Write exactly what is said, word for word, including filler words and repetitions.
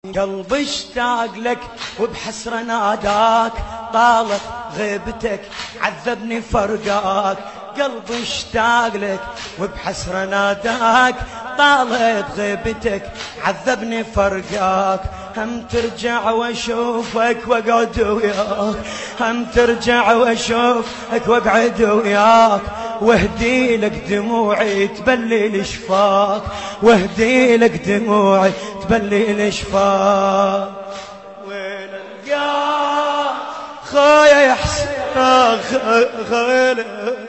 قلبي اشتاق لك وبحسرة ناداك، طالت غيبتك عذبني فرقاك. قلبي اشتاق لك وبحسرة ناداك، طالت غيبتك عذبني فرقاك. هم ترجع واشوفك واقعد وياك، هم ترجع واشوفك واقعد وياك، واهدي لك دموعي تبلي لشفاك، واهدي لك دموعي تبلي لشفاك. وين القاك خويا يا حسين خويا